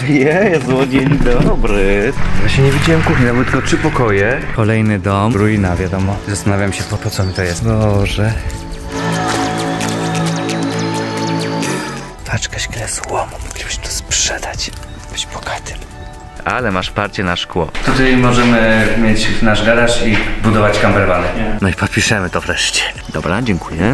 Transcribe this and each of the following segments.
Jezu, dzień dobry. Właśnie nie widziałem kuchni, tam były tylko 3 pokoje. Kolejny dom, ruina wiadomo. Zastanawiam się po co mi to jest. Boże. Paczka szkle złomu, moglibyśmy to sprzedać. Być bogatym. Ale masz parcie na szkło. Tutaj możemy mieć nasz garaż i budować campervany. No i podpiszemy to wreszcie. Dobra, dziękuję.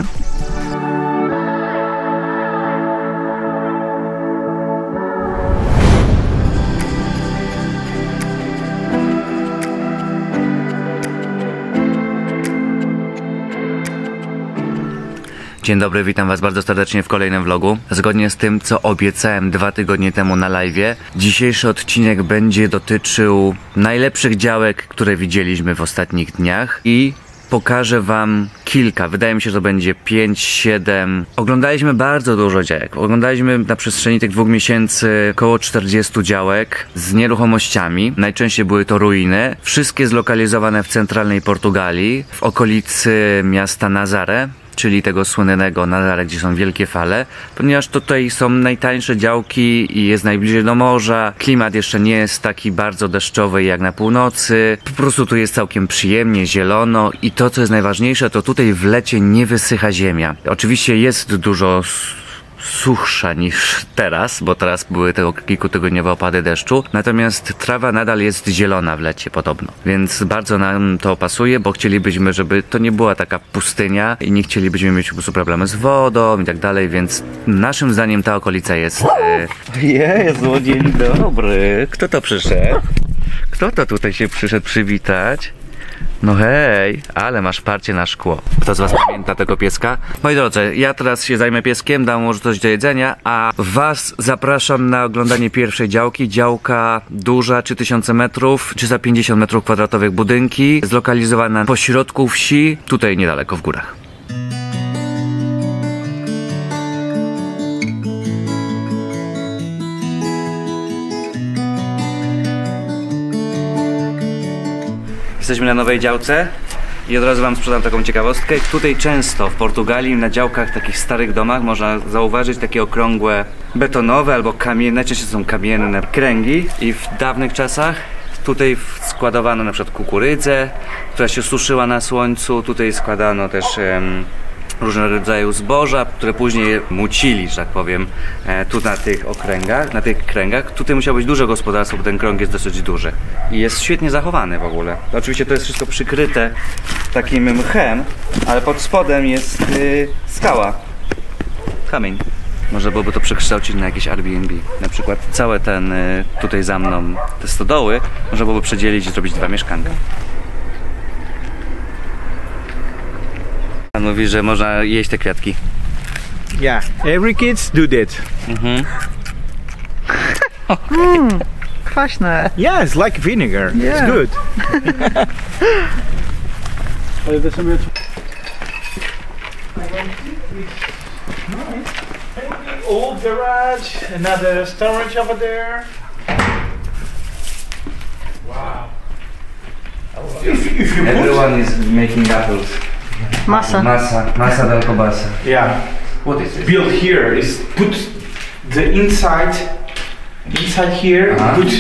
Dzień dobry, witam was bardzo serdecznie w kolejnym vlogu. Zgodnie z tym, co obiecałem 2 tygodnie temu na live'ie, dzisiejszy odcinek będzie dotyczył najlepszych działek, które widzieliśmy w ostatnich dniach i pokażę wam kilka, wydaje mi się, że to będzie 5-7. Oglądaliśmy bardzo dużo działek. Oglądaliśmy na przestrzeni tych 2 miesięcy około 40 działek z nieruchomościami. Najczęściej były to ruiny. Wszystkie zlokalizowane w centralnej Portugalii, w okolicy miasta Nazaré, czyli tego słynnego Nazaré, gdzie są wielkie fale, ponieważ tutaj są najtańsze działki i jest najbliżej do morza. Klimat jeszcze nie jest taki bardzo deszczowy jak na północy. Po prostu tu jest całkiem przyjemnie, zielono i to, co jest najważniejsze, to tutaj w lecie nie wysycha ziemia. Oczywiście jest dużo suchsza niż teraz, bo teraz były te kilkutygodniowe opady deszczu, natomiast trawa nadal jest zielona w lecie podobno, więc bardzo nam to pasuje, bo chcielibyśmy, żeby to nie była taka pustynia i nie chcielibyśmy mieć po prostu problemy z wodą i tak dalej, więc naszym zdaniem ta okolica jest... Jezu, dzień dobry! Kto to przyszedł? Kto to tutaj się przyszedł przywitać? No hej, ale masz parcie na szkło. Kto z was pamięta tego pieska? Moi drodzy, ja teraz się zajmę pieskiem, dam mu coś do jedzenia, a was zapraszam na oglądanie pierwszej działki. Działka duża, 3000 metrów, 350 metrów kwadratowych budynki, zlokalizowana po środku wsi, tutaj niedaleko w górach. Jesteśmy na nowej działce i od razu wam sprzedam taką ciekawostkę. Tutaj często w Portugalii na działkach, takich starych domach można zauważyć takie okrągłe betonowe albo kamienne, najczęściej są kamienne kręgi i w dawnych czasach tutaj składowano na przykład kukurydzę, która się suszyła na słońcu. Tutaj składano też różne rodzaje zboża, które później mucili, że tak powiem, tu na tych okręgach, na tych kręgach. Tutaj musiało być duże gospodarstwo, bo ten krąg jest dosyć duży i jest świetnie zachowany w ogóle. Oczywiście to jest wszystko przykryte takim mchem, ale pod spodem jest skała, kamień. Można byłoby to przekształcić na jakieś Airbnb. Na przykład całe ten, tutaj za mną, te stodoły, można byłoby przedzielić i zrobić 2 mieszkanka. Pan mówi, że można jeść te kwiatki. Yeah, every kids do that. Kwaśne. Yeah, it's like vinegar. Yeah. It's good. Old garage, another storage over there. Wow. If you Everyone is making apples. Masa. Masa del kobasa. Yeah. What is this? Build here is put the inside here.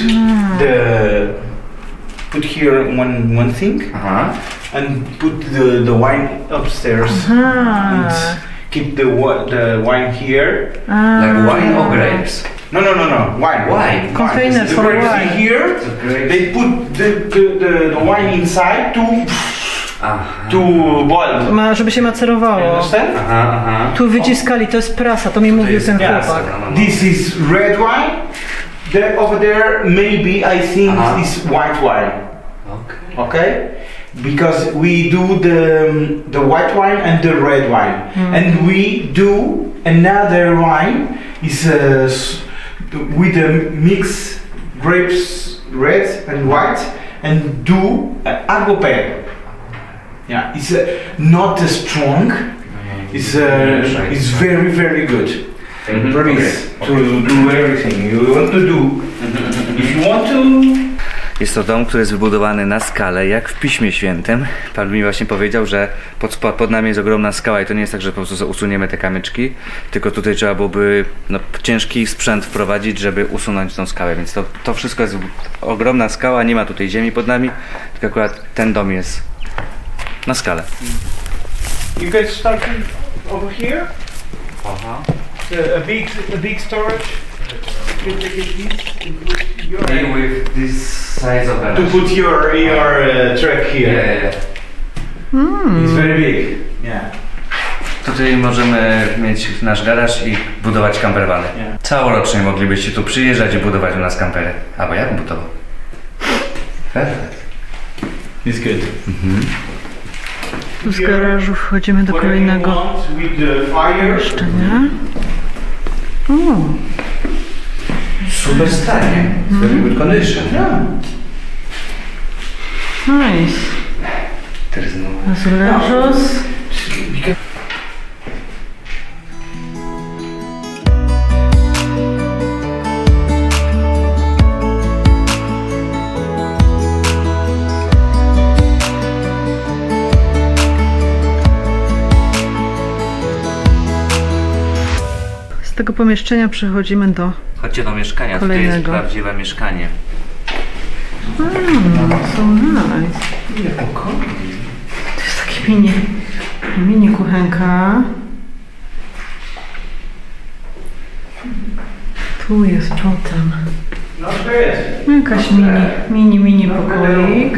Put here one thing and put the wine upstairs and keep the wine here. Like wine or grapes? No, wine. Wine. Container The for grapes wine. in here. They put the wine inside to boil. Żeby się macerowało. Understand? Tu wyciskali, to jest prasa, to mi mówił ten chłopak. This is red wine. Over there, maybe I think is white wine. Okay? Because we do the white wine and the red wine, and we do another wine is with a mix grapes red and white and do Agopé. Yeah, it's not strong. It's very, very good. Please to do everything you want to do. If you want to Jest to dom, który jest wybudowany na skale, jak w Piśmie Świętym. Pan mi właśnie powiedział, że pod nami jest ogromna skała i to nie jest tak, że po prostu usuniemy te kamyczki, tylko tutaj trzeba byłoby ciężki sprzęt wprowadzić, żeby usunąć tą skałę, więc to wszystko jest ogromna skała, nie ma tutaj ziemi pod nami, tylko akurat ten dom jest na skalę. You guys starting over here? A big storage. You take it With this size of to put your truck here. It's very big. Yeah. Tutaj możemy mieć nasz garaż i budować campervany. Yeah. Całorocznie moglibyście tu przyjeżdżać i budować u nas campery. Albo ja bym budował. It's good. Z garażu wchodzimy do kolejnego pomieszczenia. Super stanie. Very good condition. Yeah. Nice. There is no... Azulejos. Z tego pomieszczenia przechodzimy do... Chodźcie do mieszkania, kolejnego. tutaj jest prawdziwe mieszkanie. So nice. Ile pokoi? To jest takie mini kuchenka. Tu jest potem No to jest. jakaś mini pokoik.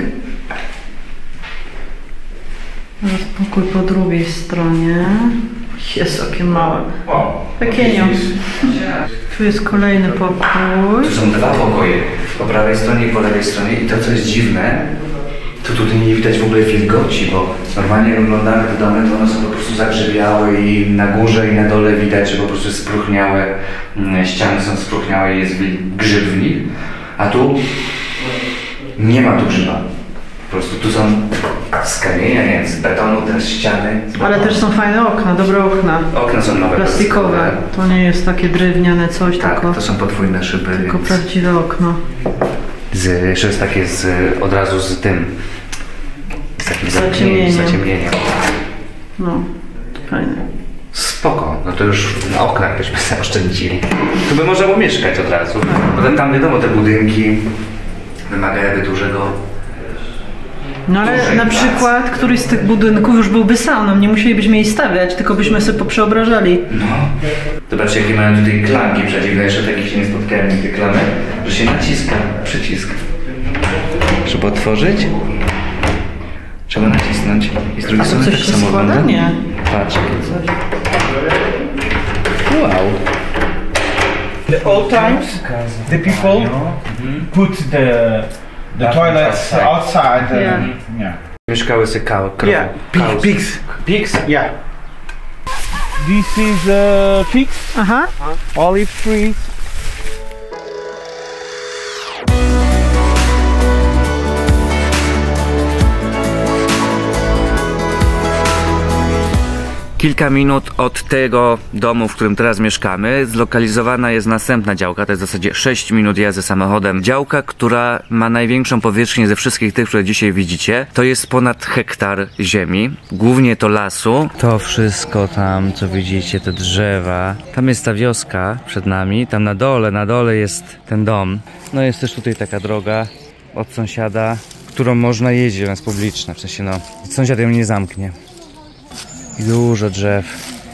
Teraz pokój po drugiej stronie. Jest jakie małe. Pekienio. Tu jest kolejny pokój. Tu są dwa pokoje, po prawej stronie i po lewej stronie i to co jest dziwne, to tutaj nie widać w ogóle wilgoci, bo normalnie jak oglądamy te domy, to one są po prostu zagrzebiałe i na górze i na dole widać, że po prostu spróchniałe, ściany są spróchniałe i jest grzyb w nich, a tu nie ma tu grzyba. Po prostu tu są z kamienia, nie wiem, z betonu te ściany. Ale też są fajne okna, dobre okna. Okna są nowe, Plastikowe. To nie jest takie drewniane coś, tak, tylko, to są podwójne szyby. tylko więc... prawdziwe okno. Jeszcze jest takie od razu z tym. Z takim zaciemnieniem. No, fajne. Spoko, no to już na oknach byśmy zaoszczędzili. Tu by można było mieszkać od razu. Potem tam wiadomo, te budynki wymagają dużego. No ale na przykład któryś z tych budynków już byłby sauną, nie musielibyśmy jej stawiać, tylko byśmy sobie poprzeobrażali. No. Zobaczcie, jakie mają tutaj klamki przeciwne, jeszcze takich się nie spotkałem nigdy klamy, że się naciska przycisk. Żeby otworzyć, trzeba nacisnąć. I z drugiej strony coś tak się samo składa? wygląda. Nie. Patrz. Wow. The old times, the people put the toilets outside. Yeah. Mieszkały sobie krowy. Yeah. Pigs. Pigs? Yeah. This is figs, Aha. olive trees. Kilka minut od tego domu, w którym teraz mieszkamy, zlokalizowana jest następna działka, to jest w zasadzie 6 minut jazdy samochodem. Działka, która ma największą powierzchnię ze wszystkich tych, które dzisiaj widzicie. To jest ponad hektar ziemi, głównie to lasu. To wszystko tam, co widzicie, te drzewa. Tam jest ta wioska przed nami, tam na dole jest ten dom. No jest też tutaj taka droga od sąsiada, którą można jeździć, ona jest publiczna, w sensie no, sąsiad ją nie zamknie. I dużo drzew.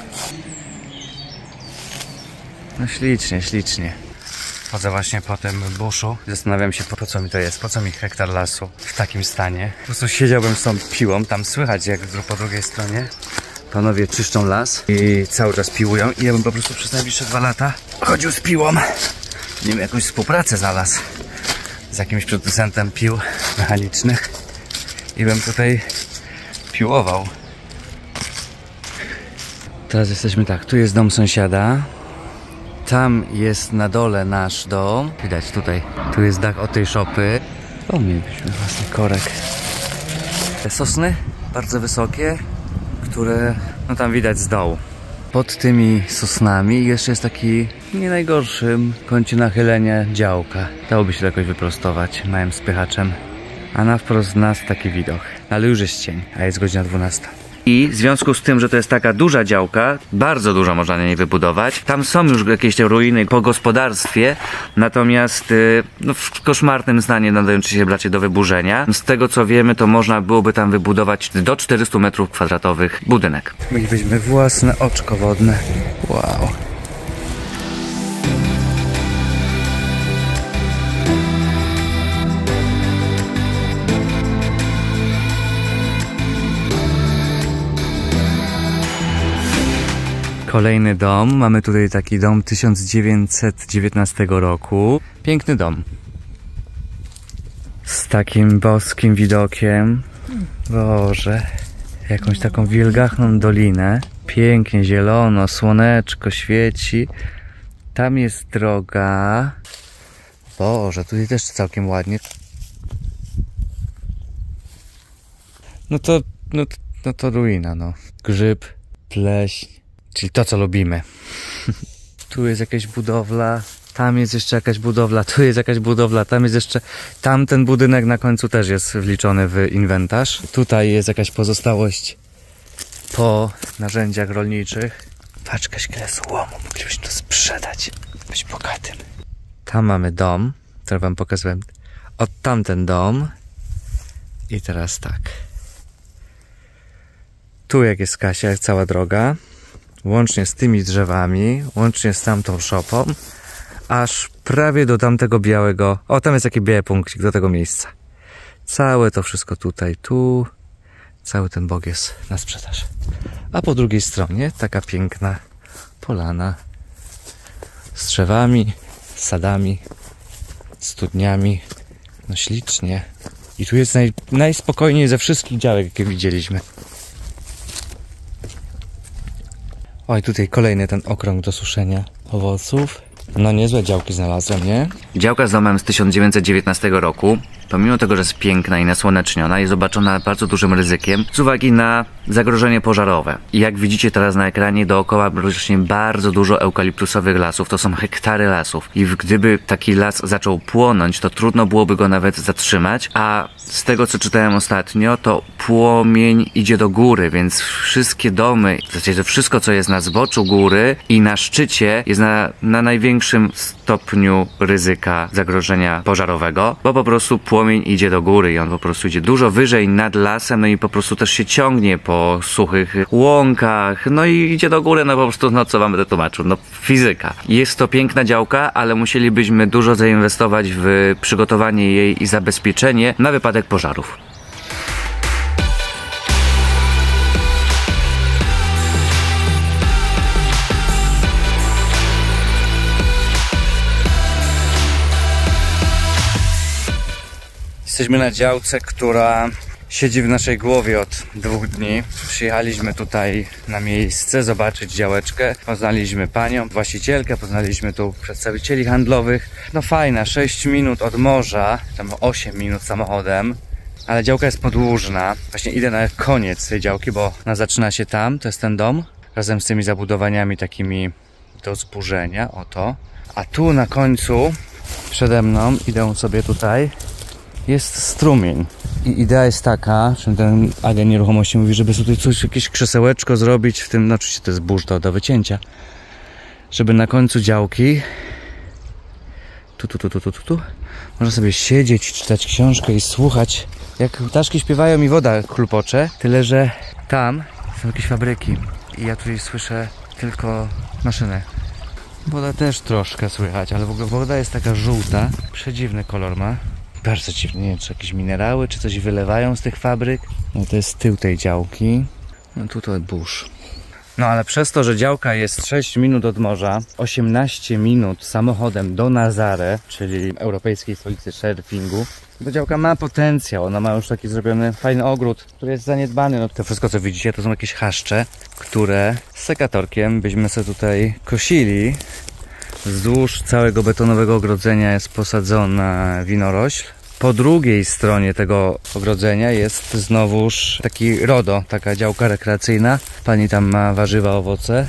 No ślicznie, ślicznie. Chodzę właśnie po tym buszu. Zastanawiam się, po co mi to jest, po co mi hektar lasu w takim stanie. Po prostu siedziałbym z tą piłą, tam słychać jak po drugiej stronie panowie czyszczą las i cały czas piłują i ja bym po prostu przez najbliższe 2 lata chodził z piłą. Nie wiem, jakąś współpracę znalazł z jakimś producentem pił mechanicznych i bym tutaj piłował. Teraz jesteśmy tak, tu jest dom sąsiada, tam jest na dole nasz dom, widać tutaj, tu jest dach od tej szopy. O, mielibyśmy własny korek. Te sosny, bardzo wysokie, które, no tam widać z dołu. pod tymi sosnami i jeszcze jest taki nie najgorszym kącie nachylenia działka. Dałoby się to jakoś wyprostować małym spychaczem. A na wprost nas taki widok. Ale już jest cień, a jest godzina 12. I w związku z tym, że to jest taka duża działka, bardzo dużo można na niej wybudować. Tam są już jakieś te ruiny po gospodarstwie, natomiast no, w koszmarnym stanie nadające się blacie do wyburzenia. Z tego co wiemy, to można byłoby tam wybudować do 400 m2 budynek. Mielibyśmy własne oczko wodne. Wow. Kolejny dom. Mamy tutaj taki dom 1919 roku. Piękny dom. Z takim boskim widokiem. Boże. Jakąś taką wielgachną dolinę. Pięknie zielono, słoneczko świeci. Tam jest droga. Boże, tutaj też całkiem ładnie. No to ruina, no. Grzyb, pleśń. Czyli to, co lubimy. Tu jest jakaś budowla, tam jest jeszcze jakaś budowla, tu jest jakaś budowla, tam jest jeszcze... Tamten budynek na końcu też jest wliczony w inwentarz. Tutaj jest jakaś pozostałość po narzędziach rolniczych. Patrz, jakaś słomu, moglibyśmy to sprzedać. Być bogatym. Tam mamy dom, który wam pokazałem. Od tamten dom. I teraz tak. Tu jak jest Kasia, jest cała droga. Łącznie z tymi drzewami, łącznie z tamtą szopą, aż prawie do tamtego białego... O, tam jest taki biały punkcik do tego miejsca. Całe to wszystko tutaj, tu... Cały ten bok jest na sprzedaż. A po drugiej stronie taka piękna polana z drzewami, z sadami, studniami. No ślicznie. I tu jest najspokojniej ze wszystkich działek, jakie widzieliśmy. Oj, tutaj kolejny ten okrąg do suszenia owoców. No niezłe działki znalazłem, nie? Działka z domem z 1919 roku, pomimo tego, że jest piękna i nasłoneczniona, jest obarczona bardzo dużym ryzykiem z uwagi na zagrożenie pożarowe. I jak widzicie teraz na ekranie, dookoła rośnie bardzo dużo eukaliptusowych lasów. To są hektary lasów. I gdyby taki las zaczął płonąć, to trudno byłoby go nawet zatrzymać. A z tego, co czytałem ostatnio, to płomień idzie do góry, więc wszystkie domy, w zasadzie wszystko, co jest na zboczu góry i na szczycie, jest na największym stopniu ryzyka zagrożenia pożarowego, bo po prostu płomień idzie do góry i on po prostu idzie dużo wyżej nad lasem, no i po prostu też się ciągnie po suchych łąkach, no i idzie do góry, no po prostu, no co wam tłumaczył, no fizyka. Jest to piękna działka, ale musielibyśmy dużo zainwestować w przygotowanie jej i zabezpieczenie na wypadek pożarów. Jesteśmy na działce, która siedzi w naszej głowie od 2 dni. Przyjechaliśmy tutaj na miejsce zobaczyć działeczkę. Poznaliśmy panią, właścicielkę, poznaliśmy tu przedstawicieli handlowych. No fajna, 6 minut od morza, tam 8 minut samochodem. Ale działka jest podłużna. Właśnie idę na koniec tej działki, bo ona zaczyna się tam, to jest ten dom. Razem z tymi zabudowaniami takimi do zburzenia, oto. A tu na końcu, przede mną, idę sobie tutaj, jest strumień. I idea jest taka, że ten agent nieruchomości mówi, żeby tutaj coś, jakieś krzesełeczko zrobić w tym, no oczywiście to jest burz do wycięcia, żeby na końcu działki tu można sobie siedzieć, czytać książkę i słuchać, jak ptaszki śpiewają i woda chlupocze, tyle że tam są jakieś fabryki i ja tutaj słyszę tylko maszynę. Woda też troszkę słychać, ale w ogóle woda jest taka żółta, przedziwny kolor ma. Bardzo dziwnie, nie wiem, czy jakieś minerały, czy coś wylewają z tych fabryk. No to jest tył tej działki. No tutaj burz. No ale przez to, że działka jest 6 minut od morza, 18 minut samochodem do Nazare, czyli europejskiej stolicy surfingu, to działka ma potencjał. Ona ma już taki zrobiony fajny ogród, który jest zaniedbany. No to wszystko, co widzicie, to są jakieś chaszcze, które z sekatorkiem byśmy sobie tutaj kosili. Wzdłuż całego betonowego ogrodzenia jest posadzona winorośl. Po drugiej stronie tego ogrodzenia jest znowuż taki RODO, taka działka rekreacyjna. Pani tam ma warzywa, owoce.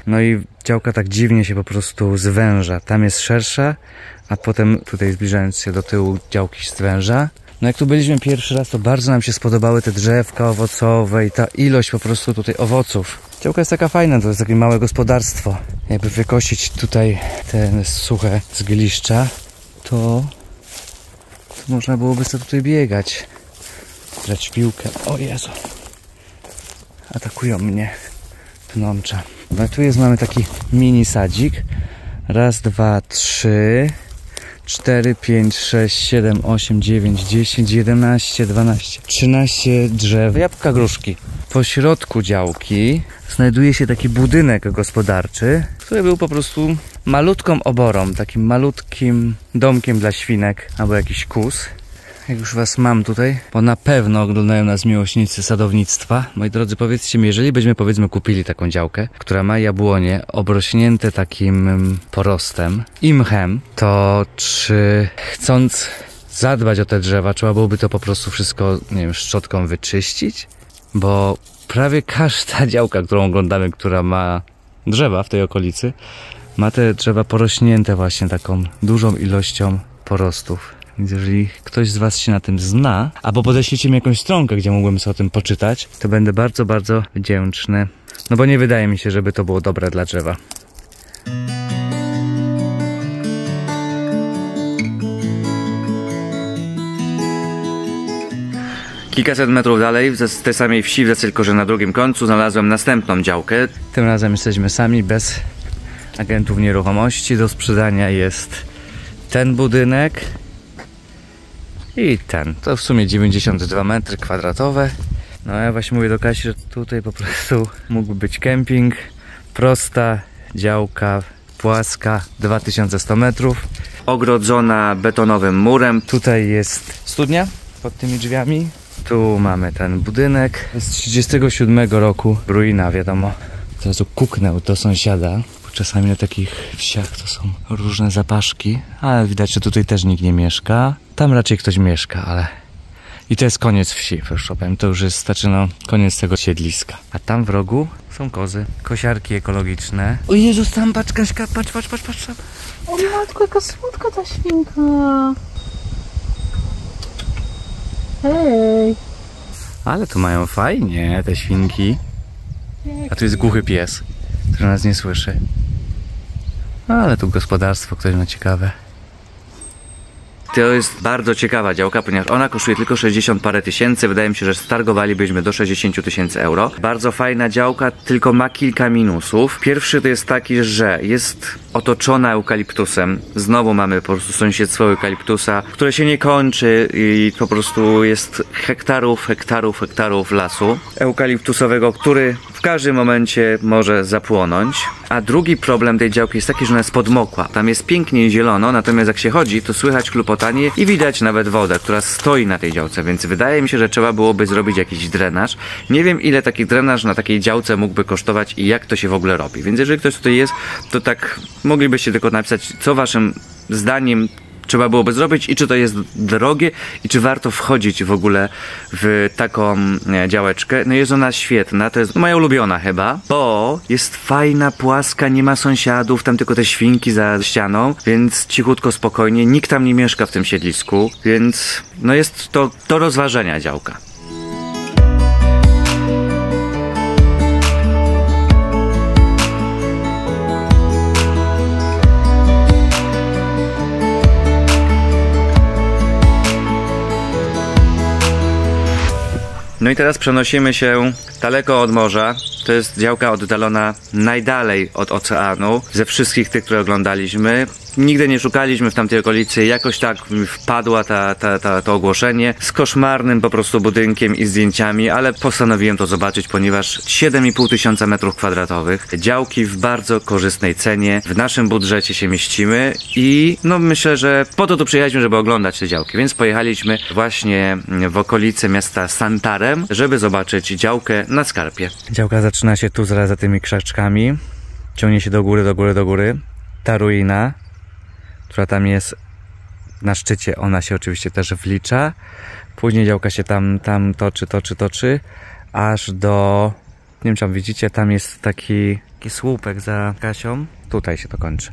No i działka tak dziwnie się po prostu zwęża. Tam jest szersza, a potem tutaj zbliżając się do tyłu działki zwęża. No jak tu byliśmy pierwszy raz, to bardzo nam się spodobały te drzewka owocowe i ta ilość po prostu tutaj owoców. Działka jest taka fajna, to jest takie małe gospodarstwo. Jakby wykosić tutaj te suche zgliszcza, to można byłoby sobie tutaj biegać. Grać w piłkę. O Jezu. Atakują mnie pnącza. No tu jest, mamy taki mini sadzik. Raz, dwa, trzy, 4, 5, 6, 7, 8, 9, 10, 11, 12, 13 drzew, jabłka, gruszki. Po środku działki znajduje się taki budynek gospodarczy, który był po prostu malutką oborą, takim malutkim domkiem dla świnek albo jakiś kóz. Jak już was mam tutaj, bo na pewno oglądają nas miłośnicy sadownictwa. Moi drodzy, powiedzcie mi, jeżeli byśmy powiedzmy kupili taką działkę, która ma jabłonie obrośnięte takim porostem i mchem, to czy chcąc zadbać o te drzewa, trzeba byłoby to po prostu wszystko, nie wiem, szczotką wyczyścić? Bo prawie każda działka, którą oglądamy, która ma drzewa w tej okolicy, ma te drzewa porośnięte właśnie taką dużą ilością porostów. Więc jeżeli ktoś z was się na tym zna, albo podeślijcie mi jakąś stronkę, gdzie mógłbym sobie o tym poczytać, to będę bardzo, bardzo wdzięczny. No bo nie wydaje mi się, żeby to było dobre dla drzewa. Kilkaset metrów dalej, z tej samej wsi, tylko że na drugim końcu, znalazłem następną działkę. Tym razem jesteśmy sami, bez agentów nieruchomości. Do sprzedania jest ten budynek i ten. To w sumie 92 metry kwadratowe. No ja właśnie mówię do Kasi, że tutaj po prostu mógłby być kemping. Prosta działka, płaska, 2100 metrów. Ogrodzona betonowym murem. Tutaj jest studnia pod tymi drzwiami. Tu mamy ten budynek. Z 37 roku. Ruina, wiadomo. Teraz tu kuknę do sąsiada. Bo czasami na takich wsiach to są różne zapaszki. Ale widać, że tutaj też nikt nie mieszka. Tam raczej ktoś mieszka, ale... I to jest koniec wsi, proszę powiem. To już jest, no, koniec tego siedliska. A tam w rogu są kozy. Kosiarki ekologiczne. O Jezus, tam patrz, Kaśka, patrz. O matko, jaka słodka ta świnka. Hej. Ale tu mają fajnie te świnki. A tu jest głuchy pies, który nas nie słyszy. Ale tu gospodarstwo ktoś ma ciekawe. To jest bardzo ciekawa działka, ponieważ ona kosztuje tylko 60 parę tysięcy. Wydaje mi się, że stargowalibyśmy do 60 000 euro. Bardzo fajna działka, tylko ma kilka minusów. Pierwszy to jest taki, że jest otoczona eukaliptusem. Znowu mamy po prostu sąsiedztwo eukaliptusa, które się nie kończy i po prostu jest hektarów lasu eukaliptusowego, który w każdym momencie może zapłonąć. A drugi problem tej działki jest taki, że ona jest podmokła. Tam jest pięknie zielono, natomiast jak się chodzi, to słychać klupotanie i widać nawet wodę, która stoi na tej działce, więc wydaje mi się, że trzeba byłoby zrobić jakiś drenaż. Nie wiem, ile taki drenaż na takiej działce mógłby kosztować i jak to się w ogóle robi. Więc jeżeli ktoś tutaj jest, to tak moglibyście tylko napisać, co waszym zdaniem trzeba byłoby zrobić i czy to jest drogie i czy warto wchodzić w ogóle w taką działeczkę. No jest ona świetna, to jest moja ulubiona chyba, bo jest fajna, płaska, nie ma sąsiadów, tam tylko te świnki za ścianą, więc cichutko, spokojnie, nikt tam nie mieszka w tym siedlisku, więc no jest to do rozważenia działka. No i teraz przenosimy się daleko od morza. To jest działka oddalona najdalej od oceanu ze wszystkich tych, które oglądaliśmy. Nigdy nie szukaliśmy w tamtej okolicy, jakoś tak wpadła to ogłoszenie z koszmarnym po prostu budynkiem i zdjęciami, ale postanowiłem to zobaczyć, ponieważ 7500 metrów kwadratowych, działki w bardzo korzystnej cenie, w naszym budżecie się mieścimy i no myślę, że po to tu przyjechaliśmy, żeby oglądać te działki, więc pojechaliśmy właśnie w okolice miasta Santarem, żeby zobaczyć działkę na skarpie. Działka zaczyna się tu zaraz za tymi krzaczkami, ciągnie się do góry. Ta ruina, która tam jest na szczycie, ona się oczywiście też wlicza. Później działka się tam toczy, aż do... Nie wiem, czy tam widzicie, tam jest taki taki słupek za Kasią. Tutaj się to kończy.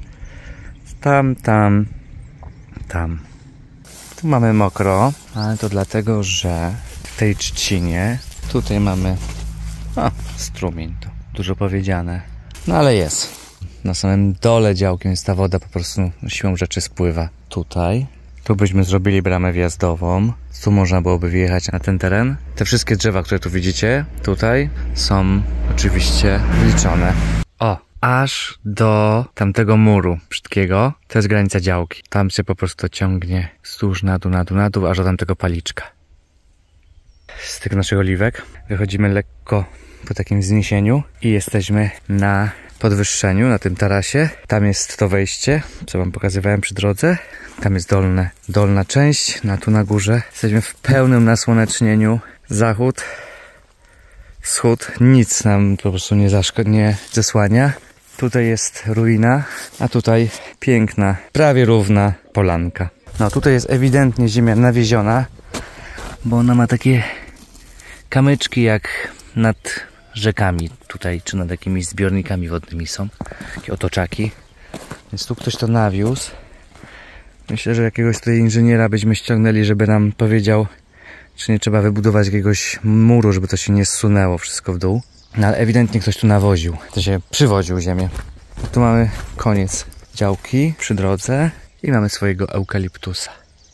Tam. Tu mamy mokro, ale to dlatego, że w tej trzcinie tutaj mamy strumień, to dużo powiedziane. No ale jest. Na samym dole działkiem jest ta woda, po prostu siłą rzeczy spływa tutaj. Tu byśmy zrobili bramę wjazdową. Tu można byłoby wjechać na ten teren. Te wszystkie drzewa, które tu widzicie, tutaj są oczywiście wliczone. Aż do tamtego muru brzydkiego, to jest granica działki. Tam się po prostu ciągnie wzdłuż na dół, aż do tamtego paliczka. Z tych naszych oliwek wychodzimy lekko po takim wzniesieniu i jesteśmy na podwyższeniu, na tym tarasie. Tam jest to wejście, co wam pokazywałem przy drodze. Tam jest dolna część, tu na górze. Jesteśmy w pełnym nasłonecznieniu. Zachód, wschód, nic nam po prostu nie zasłania. Tutaj jest ruina, a tutaj piękna, prawie równa polanka. No tutaj jest ewidentnie ziemia nawieziona, bo ona ma takie kamyczki jak nad rzekami tutaj, czy nad jakimiś zbiornikami wodnymi są. Takie otoczaki. Więc tu ktoś to nawiózł. Myślę, że jakiegoś tutaj inżyniera byśmy ściągnęli, żeby nam powiedział, czy nie trzeba wybudować jakiegoś muru, żeby to się nie zsunęło wszystko w dół. No ale ewidentnie ktoś tu nawoził, to się przywoził ziemię. Tu mamy koniec działki przy drodze i mamy swojego eukaliptusa.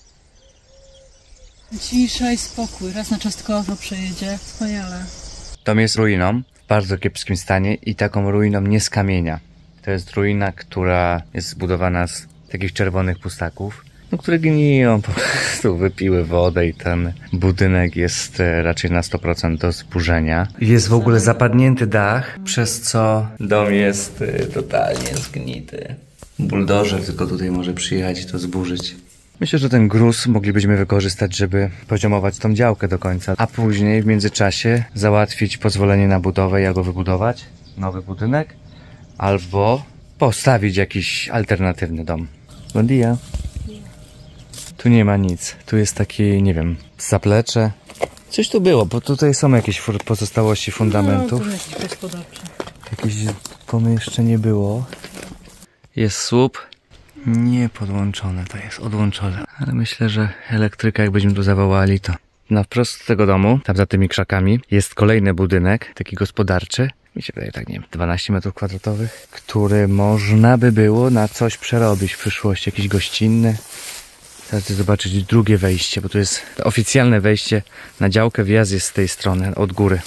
Cisza i spokój, raz na czas tylko auto przejedzie, wspaniale. Dom jest ruiną w bardzo kiepskim stanie i taką ruiną nie z kamienia. To jest ruina, która jest zbudowana z takich czerwonych pustaków, które gniją, po prostu wypiły wodę i ten budynek jest raczej na 100% do zburzenia. Jest w ogóle zapadnięty dach, przez co dom jest totalnie zgnity. Buldożer tylko tutaj może przyjechać i to zburzyć. Myślę, że ten gruz moglibyśmy wykorzystać, żeby poziomować tą działkę do końca, a później w międzyczasie załatwić pozwolenie na budowę i albo wybudować nowy budynek, albo postawić jakiś alternatywny dom. Bon dia. Tu nie ma nic. Tu jest taki, nie wiem, zaplecze. Coś tu było, bo tutaj są jakieś pozostałości fundamentów. No, to jakiś gospodarczy. Jakieś pomieszczenie było. Jest słup. Nie podłączone, to jest odłączone. Ale myślę, że elektryka, jak byśmy tu zawołali, to na wprost tego domu, tam za tymi krzakami, jest kolejny budynek, taki gospodarczy. Mi się wydaje, tak nie wiem, 12 metrów kwadratowych, który można by było na coś przerobić w przyszłości, jakiś gościnny. Teraz chcę zobaczyć drugie wejście, bo to jest oficjalne wejście na działkę, wjazd jest z tej strony, od góry.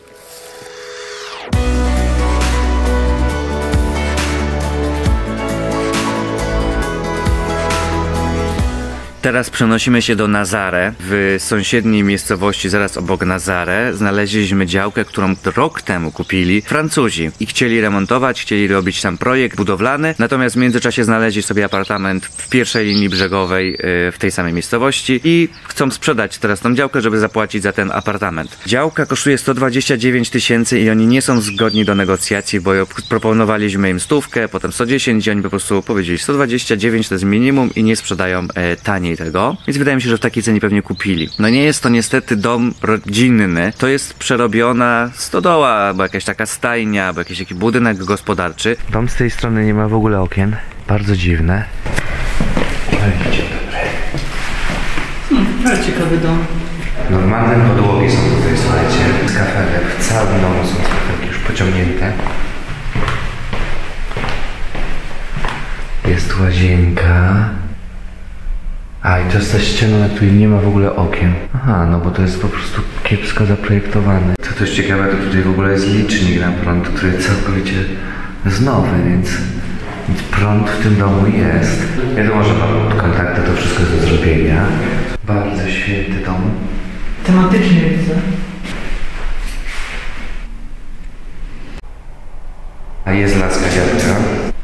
Teraz przenosimy się do Nazare. W sąsiedniej miejscowości, zaraz obok Nazare, znaleźliśmy działkę, którą rok temu kupili Francuzi i chcieli remontować, chcieli robić tam projekt budowlany, natomiast w międzyczasie znaleźli sobie apartament w pierwszej linii brzegowej w tej samej miejscowości i chcą sprzedać teraz tą działkę, żeby zapłacić za ten apartament. Działka kosztuje 129 000 i oni nie są zgodni do negocjacji, bo proponowaliśmy im 100, potem 110 i oni po prostu powiedzieli 129 to jest minimum i nie sprzedają taniej tego, więc wydaje mi się, że w takiej cenie pewnie kupili. No nie jest to niestety dom rodzinny, to jest przerobiona stodoła, albo jakaś taka stajnia, albo jakiś taki budynek gospodarczy. Dom z tej strony nie ma w ogóle okien, bardzo dziwne. Dzień dobry. Bardzo ciekawy dom. Normalne podłogi są tutaj, słuchajcie, z kafelek, w całym domu są kafelki już pociągnięte. Jest łazienka. A i to jest ta ściana, na której nie ma w ogóle okien. Aha, no bo to jest po prostu kiepsko zaprojektowane. To też ciekawe, to tutaj w ogóle jest licznik na prąd, który całkowicie jest nowy, więc prąd w tym domu jest. Wiadomo, że mam kontakty, to wszystko jest do zrobienia. Bardzo święty dom. Tematycznie widzę. A jest laska dziadka.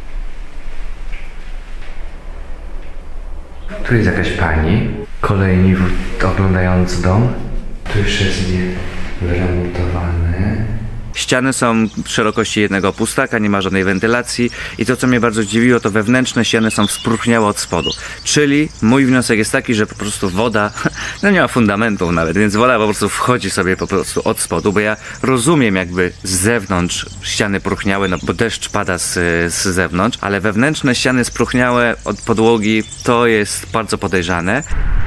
Tu jest jakaś pani, kolejni oglądający dom. Tu jeszcze jest nie wyremontowany. Ściany są szerokości jednego pustaka, nie ma żadnej wentylacji i to, co mnie bardzo dziwiło, to wewnętrzne ściany są spróchniałe od spodu. Czyli mój wniosek jest taki, że po prostu woda, no nie ma fundamentów nawet, więc woda po prostu wchodzi sobie po prostu od spodu, bo ja rozumiem jakby z zewnątrz ściany próchniałe, no bo deszcz pada z zewnątrz, ale wewnętrzne ściany spróchniałe od podłogi to jest bardzo podejrzane.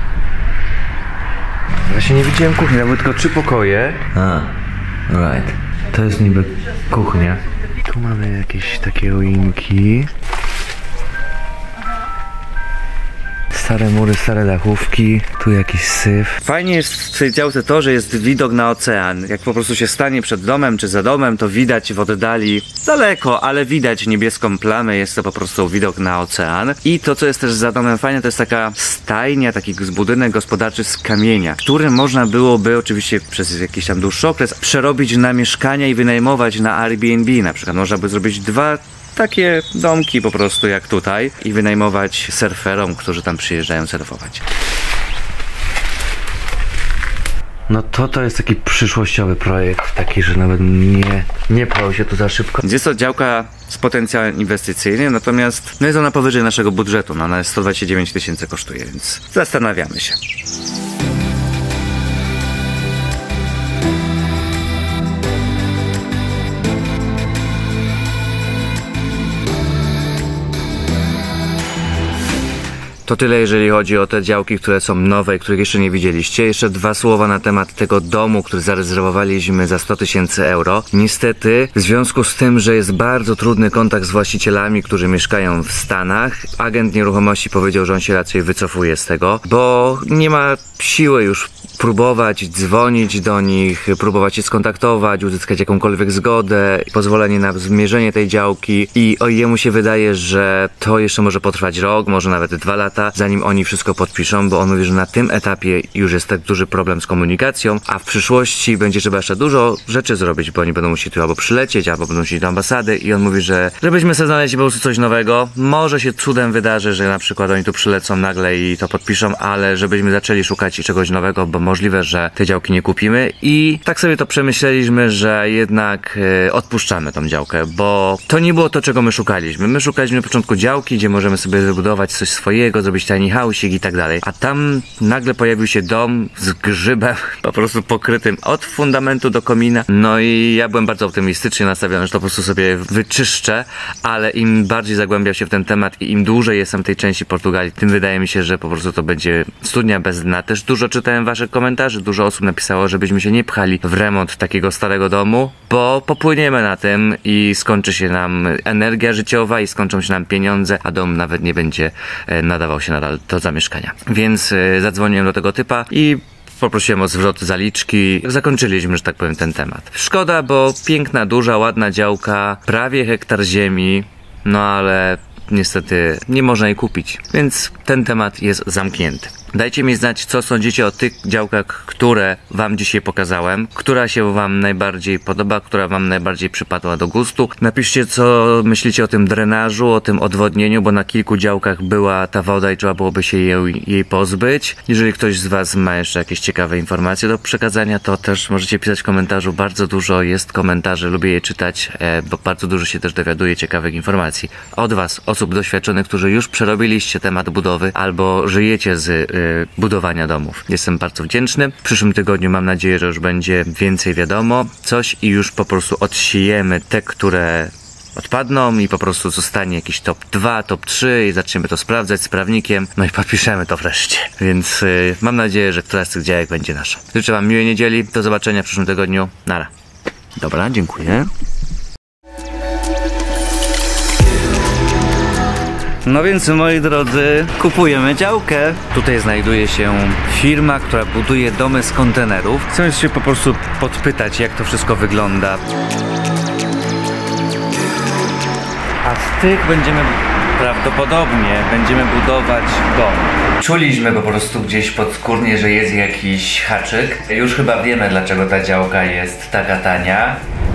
Właśnie nie widziałem kuchni, tam były tylko 3 pokoje. Right. To jest niby kuchnia. Tu mamy jakieś takie ruinki. Stare mury, stare dachówki, tu jakiś syf. Fajnie jest w tej działce to, że jest widok na ocean. Jak po prostu się stanie przed domem czy za domem, to widać w oddali daleko, ale widać niebieską plamę, jest to po prostu widok na ocean. I to, co jest też za domem fajne, to jest taka stajnia, taki budynek gospodarczy z kamienia, który można byłoby oczywiście przez jakiś tam dłuższy okres przerobić na mieszkania i wynajmować na Airbnb na przykład. Można by zrobić 2 takie domki po prostu jak tutaj i wynajmować surferom, którzy tam przyjeżdżają surfować. No to jest taki przyszłościowy projekt, taki, że nawet nie pchał się tu za szybko. Jest to działka z potencjałem inwestycyjnym, natomiast no jest ona powyżej naszego budżetu, no ona jest 129 000 kosztuje, więc zastanawiamy się. To tyle, jeżeli chodzi o te działki, które są nowe i których jeszcze nie widzieliście. Jeszcze 2 słowa na temat tego domu, który zarezerwowaliśmy za 100 000 euro. Niestety, w związku z tym, że jest bardzo trudny kontakt z właścicielami, którzy mieszkają w Stanach, agent nieruchomości powiedział, że on się raczej wycofuje z tego, bo nie ma siły już próbować dzwonić do nich, próbować się skontaktować, uzyskać jakąkolwiek zgodę, pozwolenie na zmierzenie tej działki i jemu się wydaje, że to jeszcze może potrwać rok, może nawet 2 lata, zanim oni wszystko podpiszą, bo on mówi, że na tym etapie już jest tak duży problem z komunikacją, a w przyszłości będzie trzeba jeszcze dużo rzeczy zrobić, bo oni będą musieli tu albo przylecieć, albo będą musieli do ambasady i on mówi, że żebyśmy sobie znaleźli po prostu coś nowego. Może się cudem wydarzy, że na przykład oni tu przylecą nagle i to podpiszą, ale żebyśmy zaczęli szukać czegoś nowego, bo możliwe, że te działki nie kupimy i tak sobie to przemyśleliśmy, że jednak odpuszczamy tą działkę, bo to nie było to, czego my szukaliśmy. My szukaliśmy na początku działki, gdzie możemy sobie wybudować coś swojego, zrobić tiny house'ik i tak dalej, a tam nagle pojawił się dom z grzybem po prostu pokrytym od fundamentu do komina, no i ja byłem bardzo optymistycznie nastawiony, że to po prostu sobie wyczyszczę, ale im bardziej zagłębiał się w ten temat i im dłużej jestem w tej części Portugalii, tym wydaje mi się, że po prostu to będzie studnia bez dna. Też dużo czytałem waszych komentarzy, dużo osób napisało, żebyśmy się nie pchali w remont takiego starego domu, bo popłyniemy na tym i skończy się nam energia życiowa i skończą się nam pieniądze, a dom nawet nie będzie nadawał się nadal do zamieszkania. Więc zadzwoniłem do tego typa i poprosiłem o zwrot zaliczki. Zakończyliśmy, że tak powiem, ten temat. Szkoda, bo piękna, duża, ładna działka, prawie hektar ziemi, no ale niestety nie można jej kupić, więc ten temat jest zamknięty. Dajcie mi znać, co sądzicie o tych działkach, które wam dzisiaj pokazałem, która się wam najbardziej podoba, która wam najbardziej przypadła do gustu. Napiszcie, co myślicie o tym drenażu, o tym odwodnieniu, bo na kilku działkach była ta woda i trzeba byłoby się jej pozbyć. Jeżeli ktoś z was ma jeszcze jakieś ciekawe informacje do przekazania, to też możecie pisać w komentarzu. Bardzo dużo jest komentarzy, lubię je czytać, bo bardzo dużo się też dowiaduję ciekawych informacji od was, osób doświadczonych, którzy już przerobiliście temat budowy albo żyjecie z budowania domów. Jestem bardzo wdzięczny. W przyszłym tygodniu mam nadzieję, że już będzie więcej wiadomo coś i już po prostu odsiejemy te, które odpadną i po prostu zostanie jakiś top 2, top 3 i zaczniemy to sprawdzać z prawnikiem, no i podpiszemy to wreszcie. Więc mam nadzieję, że któraś z tych działek będzie nasza. Życzę wam miłej niedzieli, do zobaczenia w przyszłym tygodniu. Nara. Dobra, dziękuję. No więc, moi drodzy, kupujemy działkę. Tutaj znajduje się firma, która buduje domy z kontenerów. Chcę się po prostu podpytać, jak to wszystko wygląda. A z tych prawdopodobnie będziemy budować dom. Czuliśmy po prostu gdzieś podskórnie, że jest jakiś haczyk. Już chyba wiemy, dlaczego ta działka jest taka tania.